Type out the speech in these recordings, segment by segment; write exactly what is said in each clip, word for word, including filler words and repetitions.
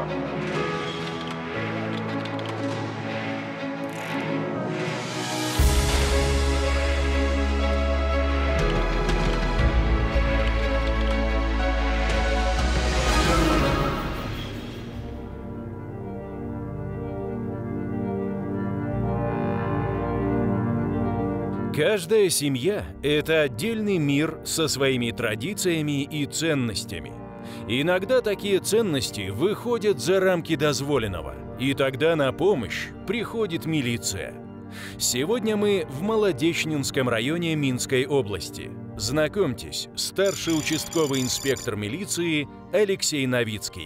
Каждая семья – это отдельный мир со своими традициями и ценностями. Иногда такие ценности выходят за рамки дозволенного, и тогда на помощь приходит милиция. Сегодня мы в Молодечнинском районе Минской области. Знакомьтесь, старший участковый инспектор милиции Алексей Новицкий.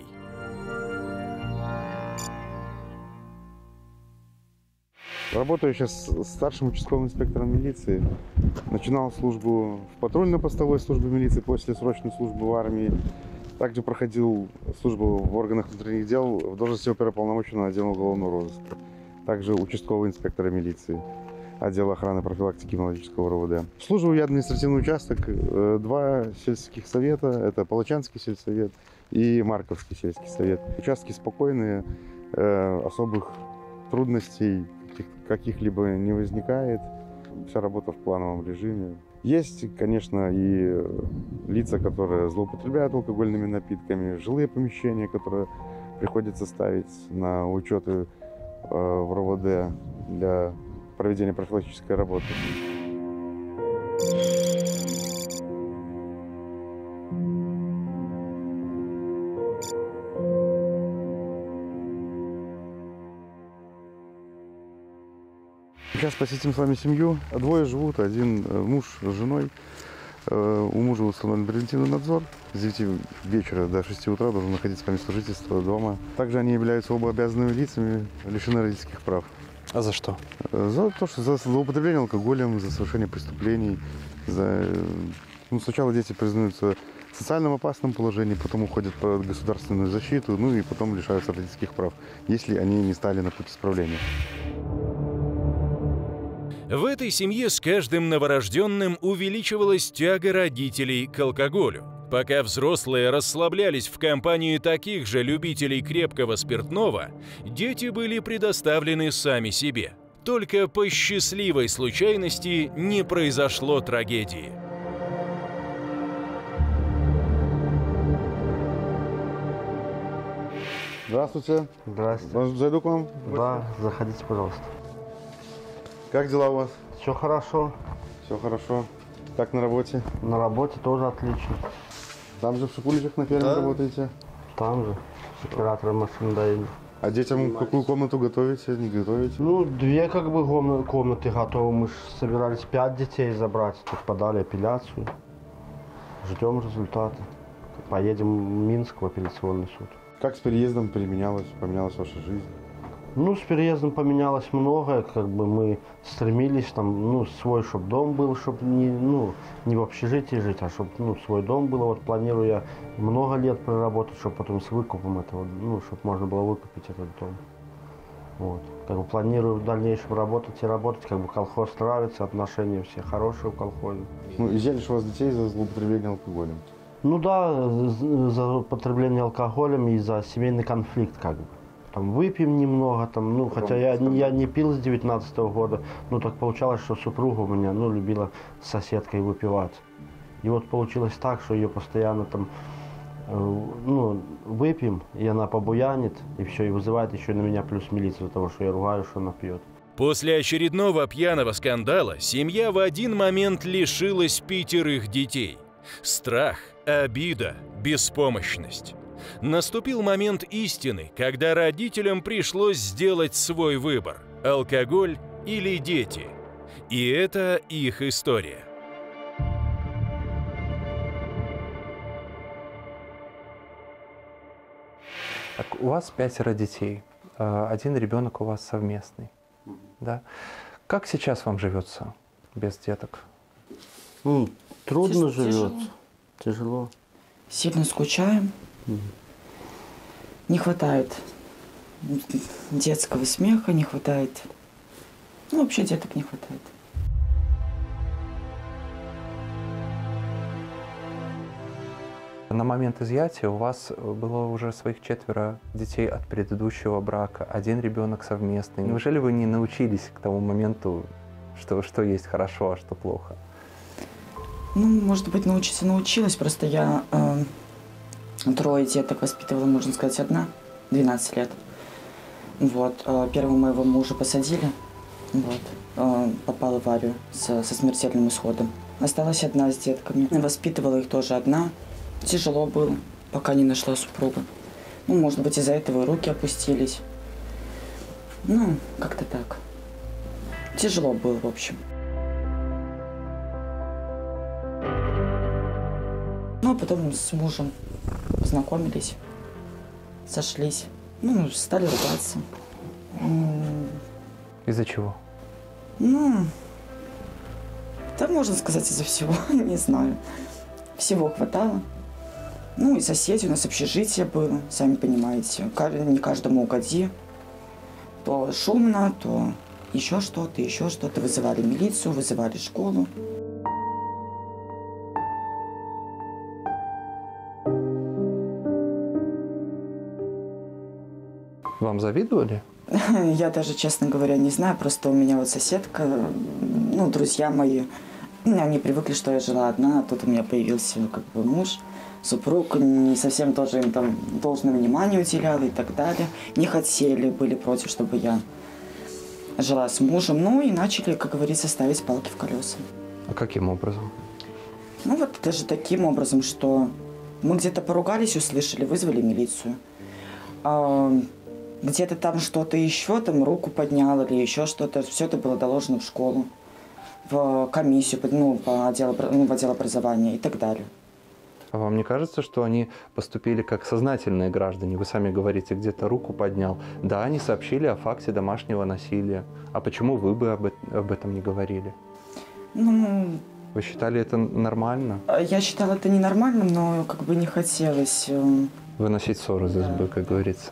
Работаю сейчас старшим участковым инспектором милиции. Начинал службу в патрульно-постовой службе милиции после срочной службы в армии. Также проходил службу в органах внутренних дел в должности оперуполномоченного отдела уголовного розыска. Также участковый инспектор милиции отдела охраны и профилактики молодеческого РОВД. Служу я административный участок, два сельских совета, это Палачанский сельсовет и Марковский сельский совет. Участки спокойные, особых трудностей каких-либо не возникает. Вся работа в плановом режиме. Есть, конечно, и лица, которые злоупотребляют алкогольными напитками, жилые помещения, которые приходится ставить на учеты в РОВД для проведения профилактической работы. Сейчас посетим с вами семью. Двое живут, один муж с женой. У мужа установлен превентивный надзор. С девяти вечера до шести утра должен находиться по месту жительства дома. Также они являются оба обязанными лицами, лишены родительских прав. А за что? За то, что за злоупотребление алкоголем, за совершение преступлений. За... Ну, сначала дети признаются в социально опасном положении, потом уходят под государственную защиту, ну и потом лишаются родительских прав, если они не стали на путь исправления. В этой семье с каждым новорожденным увеличивалась тяга родителей к алкоголю. Пока взрослые расслаблялись в компании таких же любителей крепкого спиртного, дети были предоставлены сами себе. Только по счастливой случайности не произошло трагедии. Здравствуйте. Здравствуйте. Может, зайду к вам? Да, заходите, пожалуйста. Как дела у вас? Все хорошо. Все хорошо. Как на работе? На работе тоже отлично. Там же в Шипуличах на ферме да. работаете? Там же, с оператором машиностояния. А детям какую комнату готовите, не готовите? Ну, две как бы комнаты готовы. Мы же собирались пять детей забрать. Тут подали апелляцию. Ждем результата. Поедем в Минск в апелляционный суд. Как с переездом переменялась, поменялась ваша жизнь? Ну, с переездом поменялось многое, как бы мы стремились, там, ну, свой, чтобы дом был, чтобы не, ну, не в общежитии жить, а чтобы, ну, свой дом был. Вот планирую я много лет проработать, чтобы потом с выкупом этого, ну, чтобы можно было выкупить этот дом. Вот. Как бы планирую в дальнейшем работать и работать, как бы колхоз нравится, отношения все хорошие в колхозе. Ну, изъяли же у вас детей за злоупотребление алкоголем? Ну да, за употребление алкоголем и за семейный конфликт, как бы. Там выпьем немного, там, ну, хотя я, я не пил с девятнадцатого года, ну, так получалось, что супруга у меня, ну, любила с соседкой выпивать. И вот получилось так, что ее постоянно там, э, ну, выпьем, и она побуянит, и все, и вызывает еще на меня плюс милицию, за того, что я ругаю, что она пьет. После очередного пьяного скандала семья в один момент лишилась пятерых детей. Страх, обида, беспомощность. Наступил момент истины, когда родителям пришлось сделать свой выбор – алкоголь или дети. И это их история. Так, у вас пятеро детей, один ребенок у вас совместный. Да? Как сейчас вам живется без деток? Ну, трудно Тяж- живет, тяжело. тяжело. Сильно скучаем. Угу. Не хватает детского смеха, не хватает. Ну, вообще деток не хватает. На момент изъятия у вас было уже своих четверо детей от предыдущего брака, один ребенок совместный. Неужели вы не научились к тому моменту, что, что есть хорошо, а что плохо? Ну, может быть, научиться научилась, просто я э, трое деток воспитывала, можно сказать, одна, двенадцать лет. Вот. Э, первого моего мужа посадили, вот. Э, попала в аварию со, со смертельным исходом. Осталась одна с детками. Воспитывала их тоже одна. Тяжело было, пока не нашла супруга. Ну, может быть, из-за этого и руки опустились. Ну, как-то так. Тяжело было, в общем. Ну, а потом с мужем познакомились, сошлись. Ну, стали ругаться. Из-за чего? Ну, да, можно сказать, из-за всего, не знаю. Всего хватало. Ну, и соседи, у нас общежитие было, сами понимаете. Не каждому угоди. То шумно, то еще что-то, еще что-то. Вызывали милицию, вызывали школу. Вам завидовали? Я даже, честно говоря, не знаю. Просто у меня вот соседка, ну, друзья мои, они привыкли, что я жила одна, а тут у меня появился, как бы, муж, супруг, не совсем тоже им там должное внимание уделял и так далее. Не хотели, были против, чтобы я жила с мужем. Ну и начали, как говорится, ставить палки в колеса. А каким образом? Ну вот даже таким образом, что мы где-то поругались, услышали, вызвали милицию. А где-то там что-то еще, там руку поднял или еще что-то. Все это было доложено в школу, в комиссию, ну, по отделу, ну, в отдел образования и так далее. А вам не кажется, что они поступили как сознательные граждане? Вы сами говорите, где-то руку поднял. Да, они сообщили о факте домашнего насилия. А почему вы бы об, об этом не говорили? Ну, вы считали это нормально? Я считала это ненормальным, но как бы не хотелось. Выносить ссоры из избы, как говорится.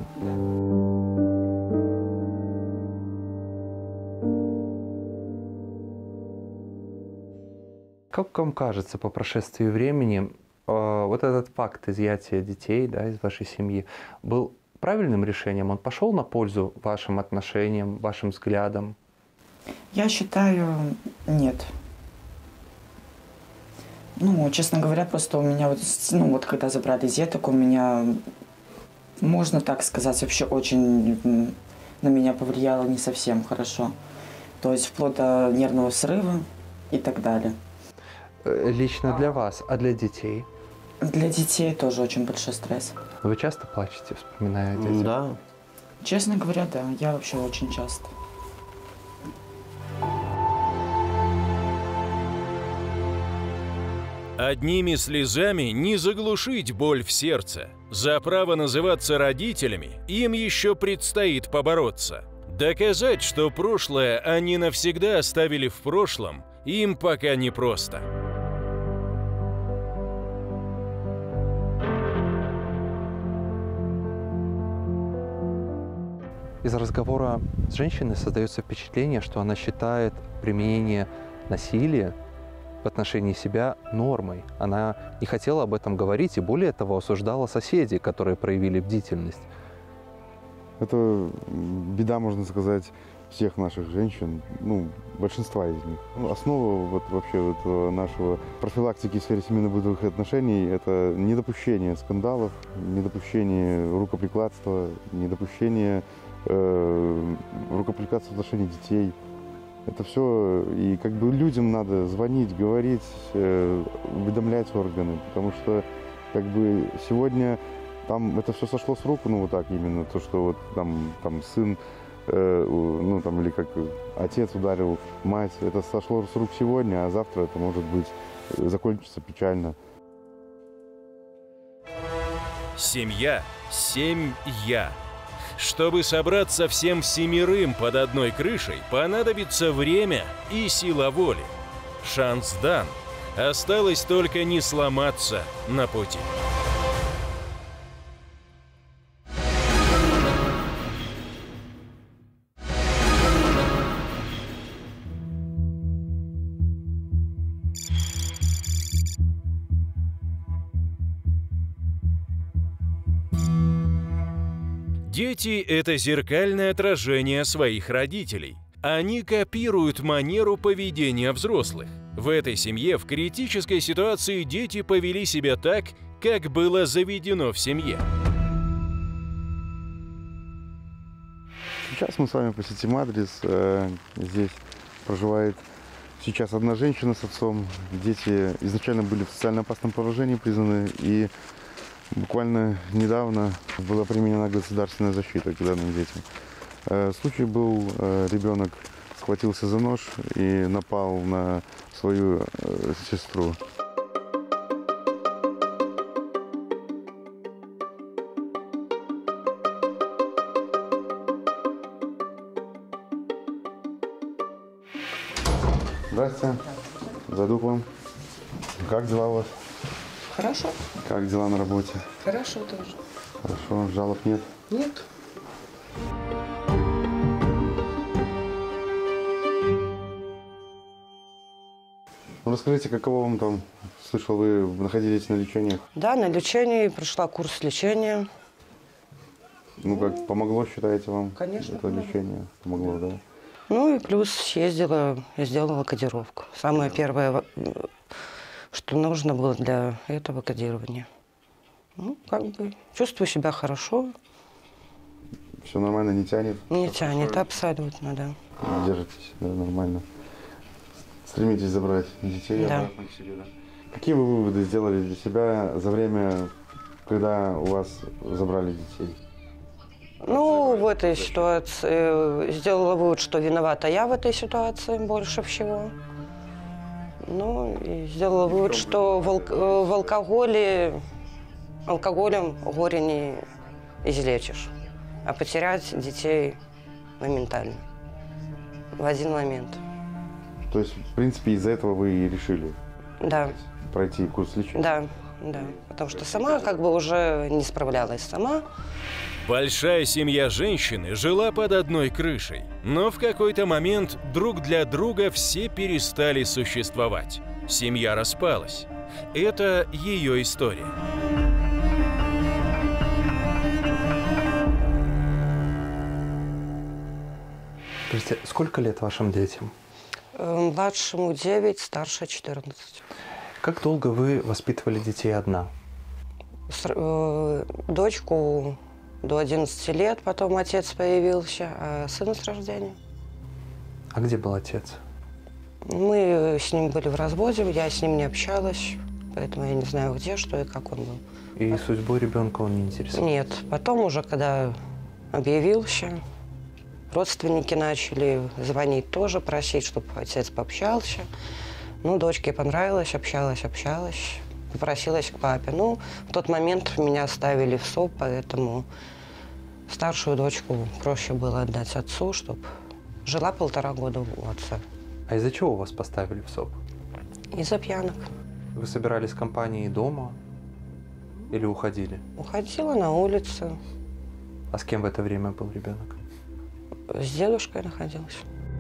Как вам кажется, по прошествии времени, вот этот факт изъятия детей, да, из вашей семьи был правильным решением? Он пошел на пользу вашим отношениям, вашим взглядам? Я считаю, нет. Ну, честно говоря, просто у меня вот, ну, вот когда забрали деток, у меня, можно так сказать, вообще очень на меня повлияло не совсем хорошо. То есть вплоть до нервного срыва и так далее. Лично для вас, а для детей? Для детей тоже очень большой стресс. Вы часто плачете, вспоминая о детях? Да. Честно говоря, да. Я вообще очень часто. Одними слезами не заглушить боль в сердце. За право называться родителями им еще предстоит побороться. Доказать, что прошлое они навсегда оставили в прошлом, им пока непросто. Из разговора с женщиной создается впечатление, что она считает применение насилия в отношении себя нормой. Она не хотела об этом говорить и, более того, осуждала соседей, которые проявили бдительность. Это беда, можно сказать, всех наших женщин, ну, большинства из них. Основа вот вообще вот нашего профилактики в сфере семейно-бытовых отношений – это недопущение скандалов, недопущение рукоприкладства, недопущение э, рукоприкладства в отношении детей. Это все, и как бы людям надо звонить, говорить, э, уведомлять органы, потому что как бы сегодня там это все сошло с рук, ну вот так именно, то, что вот там, там сын, э, ну там или как отец ударил мать, это сошло с рук сегодня, а завтра это может быть закончится печально. Семья, семь я. Чтобы собраться всем семерым под одной крышей, понадобится время и сила воли. Шанс дан. Осталось только не сломаться на пути. Дети – это зеркальное отражение своих родителей. Они копируют манеру поведения взрослых. В этой семье в критической ситуации дети повели себя так, как было заведено в семье. Сейчас мы с вами посетим адрес. Здесь проживает сейчас одна женщина с отцом. Дети изначально были в социально опасном положении признаны, и буквально недавно была применена государственная защита к данным детям. Случай был, ребенок схватился за нож и напал на свою сестру. Здравствуйте. Зайду к вам. Как дела у вас? Хорошо. Как дела на работе? Хорошо тоже. Хорошо. Жалоб нет? Нет. Ну, расскажите, каково вам там? Слышал, вы находились на лечении? Да, на лечении. Прошла курс лечения. Ну, как, помогло, считаете вам? Конечно, Это помогло. лечение помогло, да? Ну и плюс съездила, я сделала кодировку. Самое первое, что нужно было для этого кодирования. Ну, как бы, чувствую себя хорошо. Все нормально, не тянет? Не тянет, абсолютно, да. Держитесь, да, нормально. Стремитесь забрать детей Да. обратно к себе, да? Какие вы выводы сделали для себя за время, когда у вас забрали детей? Ну, в этой ситуации сделала вывод, что виновата я в этой ситуации больше всего. Ну, и сделала вывод, что в, алк- в алкоголе, алкоголем горе не излечишь, а потерять детей моментально, в один момент. То есть, в принципе, из-за этого вы и решили Да, пройти курс лечения? да, да. Потому что сама как бы уже не справлялась сама. Большая семья женщины жила под одной крышей, но в какой-то момент друг для друга все перестали существовать. Семья распалась. Это ее история. Скажите, сколько лет вашим детям? Э, Младшему девять, старше четырнадцать. Как долго вы воспитывали детей одна? С- э, Дочку до одиннадцати лет, потом отец появился, а сына с рождения. А где был отец? Мы с ним были в разводе, я с ним не общалась, поэтому я не знаю, где, что и как он был. И судьбой ребенка он не интересовал? Нет, потом уже, когда объявился, родственники начали звонить тоже, просить, чтобы отец пообщался. Ну, дочке понравилось, общалась, общалась, попросилась к папе. Ну, в тот момент меня оставили в СОП, поэтому старшую дочку проще было отдать отцу, чтобы жила полтора года у отца. А из-за чего вас поставили в СОП? Из-за пьянок. Вы собирались в компании дома или уходили? Уходила на улицу, А с кем в это время был ребенок? с дедушкой находилась.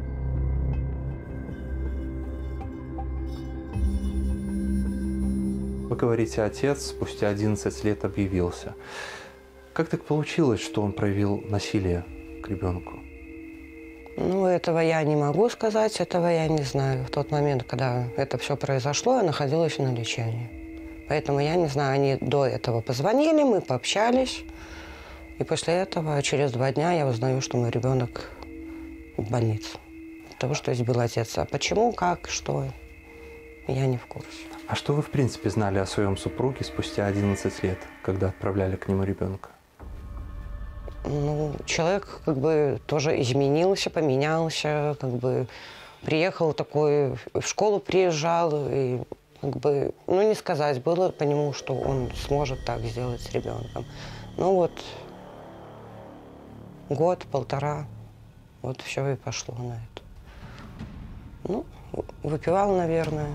Вы говорите, отец спустя одиннадцать лет объявился. Как так получилось, что он проявил насилие к ребенку? Ну, этого я не могу сказать, этого я не знаю. В тот момент, когда это все произошло, я находилась на лечении. Поэтому я не знаю, они до этого позвонили, мы пообщались. И после этого, через два дня, я узнаю, что мой ребенок в больнице. От того, что избил отец. А почему, как, что, я не в курсе. А что вы, в принципе, знали о своем супруге спустя одиннадцать лет, когда отправляли к нему ребенка? Ну, человек как бы тоже изменился, поменялся, как бы приехал такой, в школу приезжал, и как бы, ну, не сказать было по нему, что он сможет так сделать с ребенком. Ну вот, год, полтора, вот все и пошло на это. Ну, выпивал, наверное.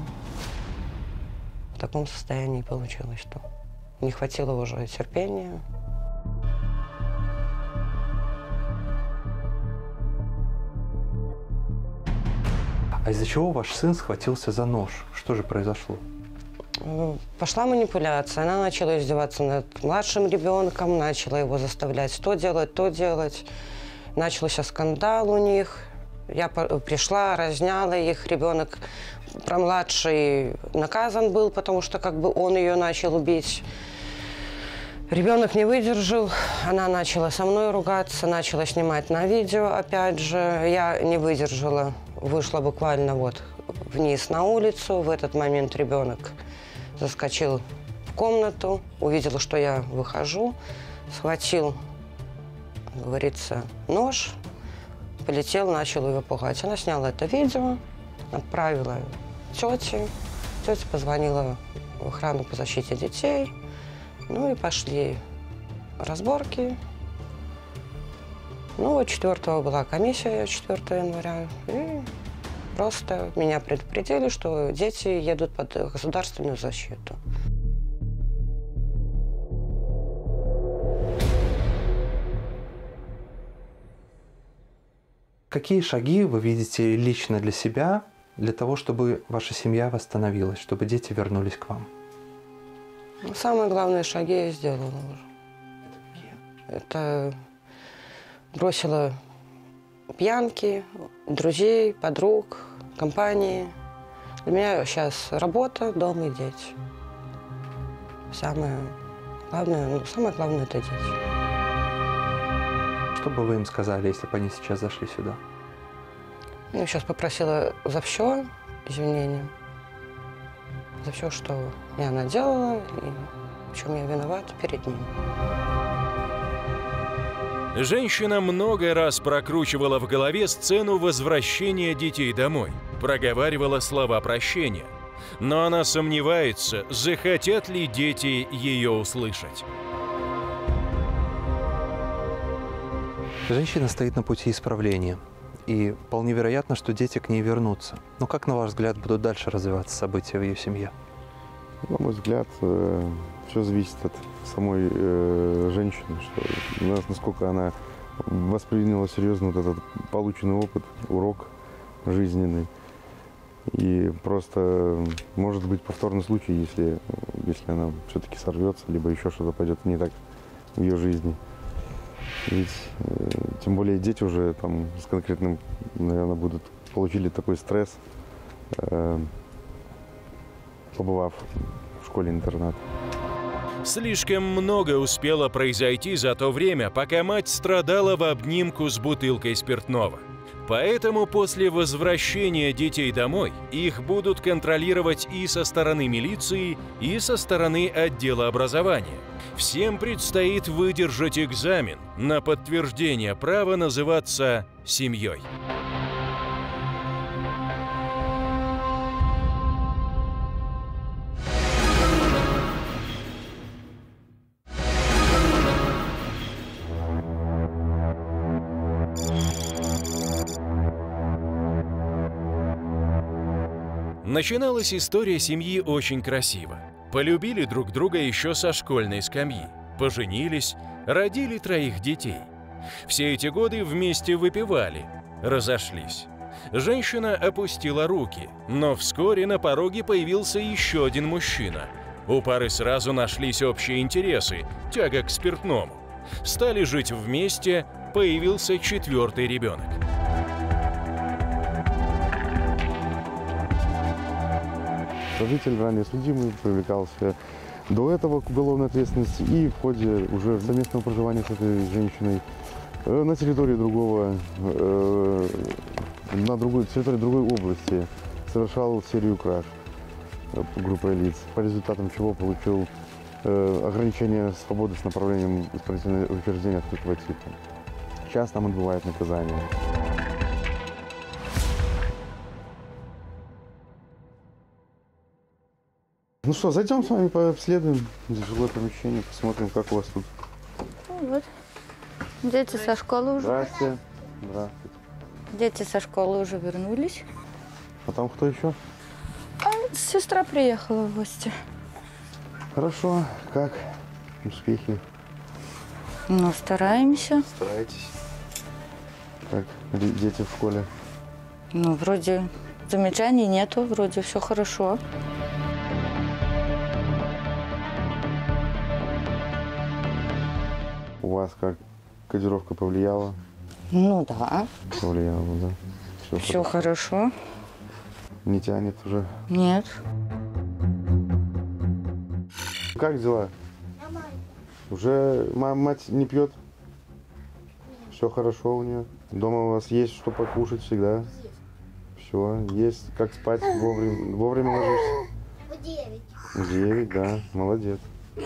В таком состоянии получилось, что не хватило уже терпения. А из-за чего ваш сын схватился за нож? Что же произошло? Пошла манипуляция. Она начала издеваться над младшим ребенком, начала его заставлять то делать, то делать. Начался скандал у них. Я пришла, разняла их. Ребенок про младший наказан был, потому что как бы он ее начал бить. Ребенок не выдержал, она начала со мной ругаться, начала снимать на видео, опять же. Я не выдержала, вышла буквально вот вниз на улицу. В этот момент ребенок заскочил в комнату, увидел, что я выхожу, схватил, как говорится, нож, полетел, начал ее пугать. Она сняла это видео, отправила тете. Тетя позвонила в охрану по защите детей. Ну и пошли разборки. Ну вот четвёртого была комиссия, четвёртого января. И просто меня предупредили, что дети едут под государственную защиту. Какие шаги вы видите лично для себя, для того, чтобы ваша семья восстановилась, чтобы дети вернулись к вам? Ну, самые главные шаги я сделала уже. Это бросила пьянки, друзей, подруг, компании. Для меня сейчас работа, дом и дети. Самое главное, ну, самое главное – это дети. Что бы вы им сказали, если бы они сейчас зашли сюда? Я сейчас попросила за все извинения. За все, что я наделала и в чем я виновата перед ним. Женщина много раз прокручивала в голове сцену возвращения детей домой, проговаривала слова прощения. Но она сомневается, захотят ли дети ее услышать. Женщина стоит на пути исправления, и вполне вероятно, что дети к ней вернутся. Но как, на ваш взгляд, будут дальше развиваться события в ее семье? На мой взгляд, э, все зависит от самой э, женщины, что, насколько она восприняла серьезно вот этот полученный опыт, урок жизненный. И просто может быть повторный случай, если, если она все-таки сорвется, либо еще что-то пойдет не так в ее жизни. Ведь э, тем более дети уже там с конкретным, наверное, будут, получили такой стресс, э, побывав в школе-интернат. Слишком много успело произойти за то время, пока мать страдала в обнимку с бутылкой спиртного. Поэтому после возвращения детей домой их будут контролировать и со стороны милиции, и со стороны отдела образования. Всем предстоит выдержать экзамен на подтверждение права называться семьей. Начиналась история семьи очень красиво. Полюбили друг друга еще со школьной скамьи, поженились, родили троих детей. Все эти годы вместе выпивали, разошлись. Женщина опустила руки, но вскоре на пороге появился еще один мужчина. У пары сразу нашлись общие интересы, тяга к спиртному. Стали жить вместе, появился четвертый ребенок. Сожитель, ранее судимый, привлекался до этого к уголовной ответственности и в ходе уже совместного проживания с этой женщиной на территории другого, на другой территории другой области совершал серию краж группой лиц, по результатам чего получил ограничение свободы с направлением исправительного учреждения открытого типа. Сейчас там отбывает наказание. Ну что, зайдем с вами, пообследуем жилое помещение, посмотрим, как у вас тут. Вот. Дети со школы уже. Здравствуйте. Здравствуйте. Дети со школы уже вернулись. А там кто еще? А сестра приехала в гости. Хорошо. Как успехи? Ну, стараемся. Стараетесь. Как дети в школе? Ну, вроде замечаний нету, вроде все хорошо. вас как? Кодировка повлияла? Ну да, Повлияла, да. Все, все хорошо. Не тянет уже. Нет. Как дела? Уже мама, мать не пьет? Все хорошо у нее? Дома у вас есть что покушать всегда? Все, есть. Как спать? Вовремя, вовремя ложишься? В девять. В девять, да. Молодец.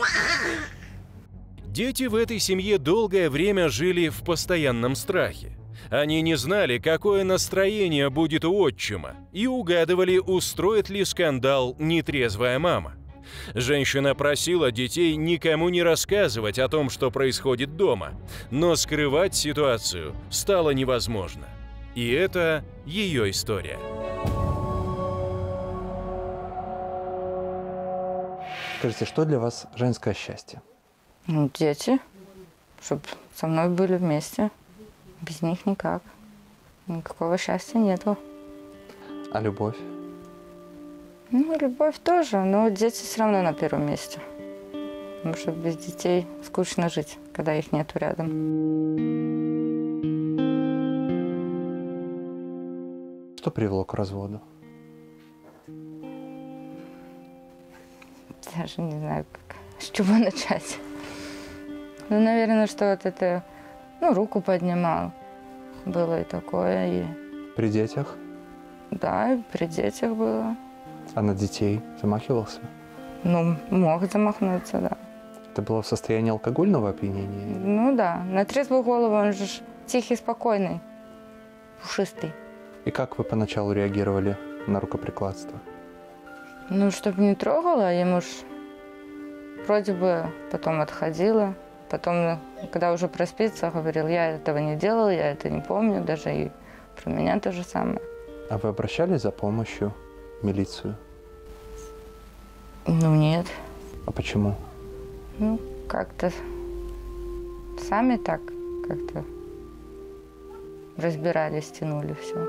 Дети в этой семье долгое время жили в постоянном страхе. Они не знали, какое настроение будет у отчима, и угадывали, устроит ли скандал нетрезвая мама. Женщина просила детей никому не рассказывать о том, что происходит дома, но скрывать ситуацию стало невозможно. И это ее история. Скажите, что для вас женское счастье? Ну, дети, чтобы со мной были вместе. Без них никак. Никакого счастья нету. А любовь? Ну, любовь тоже, но дети все равно на первом месте. Потому что без детей скучно жить, когда их нету рядом. Что привело к разводу? Даже не знаю, как, с чего начать. Ну, наверное, что вот это, ну, руку поднимал. Было и такое, и... При детях? Да, и при детях было. А на детей замахивался? Ну, мог замахнуться, да. Это было в состоянии алкогольного опьянения? Ну да, на трезвую голову он же тихий, спокойный, пушистый. И как вы поначалу реагировали на рукоприкладство? Ну, чтобы не трогала, ему ж вроде бы потом отходила. Потом, когда уже проспится, говорил, я этого не делал, я это не помню, даже и про меня то же самое. А вы обращались за помощью в милицию? Ну, нет. А почему? Ну, как-то сами так как-то разбирались, тянули все.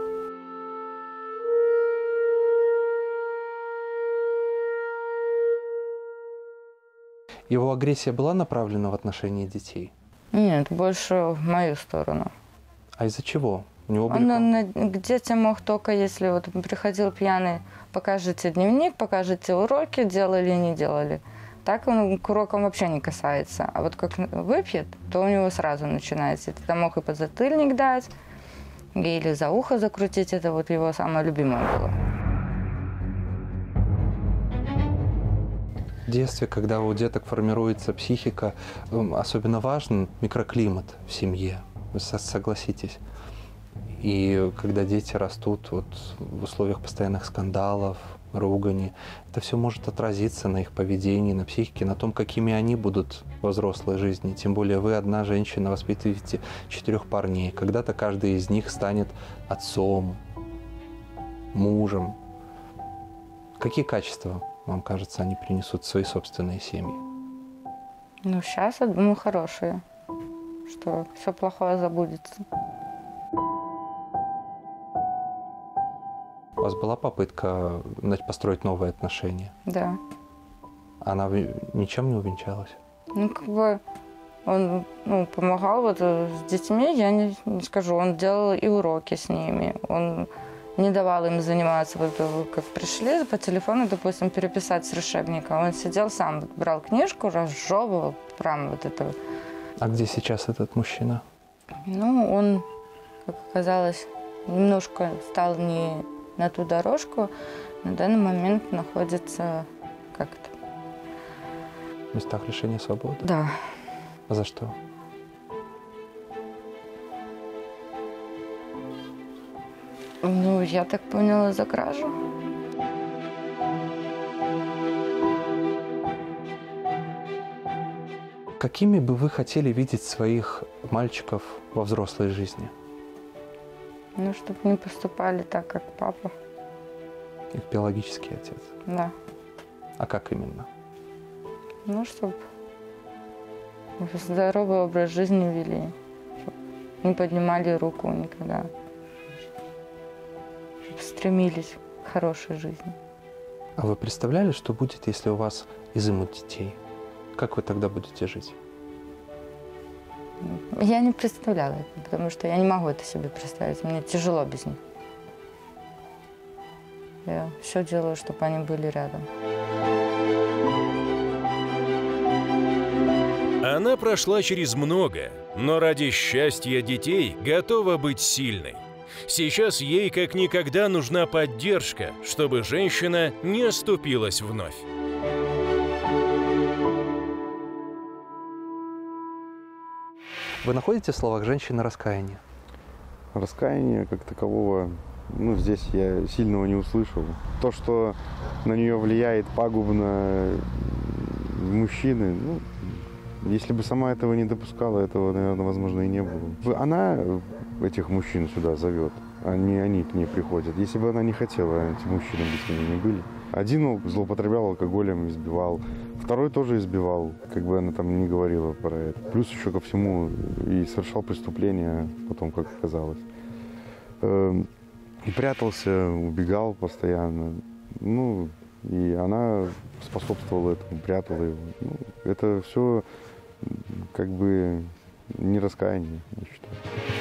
Его агрессия была направлена в отношении детей? Нет, больше в мою сторону. А из-за чего? У него были... Он на, к детям мог только, если вот приходил пьяный, покажите дневник, покажите уроки, делали, не делали. Так он к урокам вообще не касается. А вот как выпьет, то у него сразу начинается. Это мог и подзатыльник дать, или за ухо закрутить. Это вот его самое любимое было. В детстве, когда у деток формируется психика, особенно важен микроклимат в семье. Вы согласитесь? И когда дети растут вот в условиях постоянных скандалов, ругани, это все может отразиться на их поведении, на психике, на том, какими они будут во взрослой жизни. Тем более вы одна женщина, воспитываете четырех парней. Когда-то каждый из них станет отцом, мужем. Какие качества, вам кажется, они принесут в свои собственные семьи? Ну, сейчас, я думаю, хорошие, что все плохое забудется. У вас была попытка построить новые отношения? Да. Она ничем не увенчалась? Ну, как бы он ну, помогал вот с детьми, я не, не скажу, он делал и уроки с ними, он не давал им заниматься. Вот как пришли по телефону, допустим, переписать с расшибника, он сидел сам, вот, брал книжку, разжевывал, прям вот это. А где сейчас этот мужчина? Ну, он, как оказалось, немножко стал не на ту дорожку, на данный момент находится как-то. В местах лишения свободы? Да. А за что? Ну, я так поняла, за кражу. Какими бы вы хотели видеть своих мальчиков во взрослой жизни? Ну, чтобы не поступали так, как папа. Их биологический отец? Да. А как именно? Ну, чтобы здоровый образ жизни вели. Чтоб не поднимали руку никогда. Чтоб стремились к хорошей жизни. А вы представляли, что будет, если у вас изымут детей? Как вы тогда будете жить? Я не представляла это, потому что я не могу это себе представить. Мне тяжело без них. Я все делаю, чтобы они были рядом. Она прошла через много, но ради счастья детей готова быть сильной. Сейчас ей как никогда нужна поддержка, чтобы женщина не оступилась вновь. Вы находите в словах женщины раскаяние? Раскаяния как такового, ну, здесь я сильного не услышал. То, что на нее влияет пагубно мужчины, ну, если бы сама этого не допускала, этого, наверное, возможно, и не было. Она этих мужчин сюда зовет, а не они к ней приходят. Если бы она не хотела, эти мужчины бы с ними не были. Один злоупотреблял алкоголем, избивал. Второй тоже избивал, как бы она там не говорила про это. Плюс еще ко всему и совершал преступления, потом, как оказалось. И прятался, убегал постоянно. Ну, и она способствовала этому, прятала его. Ну, это все как бы не раскаяние, я считаю.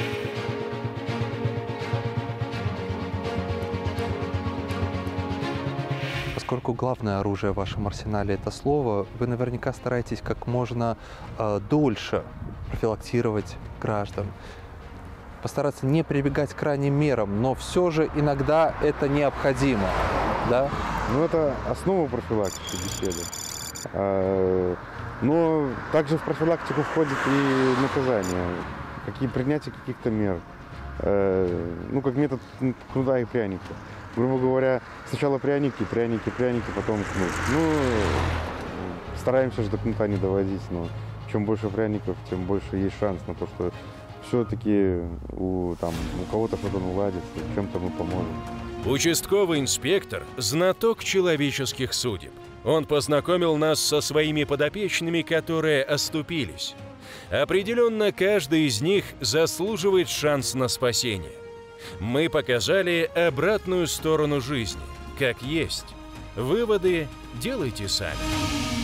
Поскольку главное оружие в вашем арсенале – это слово, вы наверняка стараетесь как можно э, дольше профилактировать граждан. Постараться не прибегать к крайним мерам, но все же иногда это необходимо, да? Ну, это основа профилактики беседы. Но также в профилактику входит и наказание, какие, принятие каких-то мер. Ну, как метод кнута и пряника. Грубо говоря, сначала пряники, пряники, пряники, потом кнут. Ну, стараемся же до кнута не доводить, но чем больше пряников, тем больше есть шанс на то, что все-таки у, там, у кого-то что-то наладится, чем-то мы поможем. Участковый инспектор – знаток человеческих судеб. Он познакомил нас со своими подопечными, которые оступились. Определенно, каждый из них заслуживает шанс на спасение. Мы показали обратную сторону жизни, как есть. Выводы делайте сами.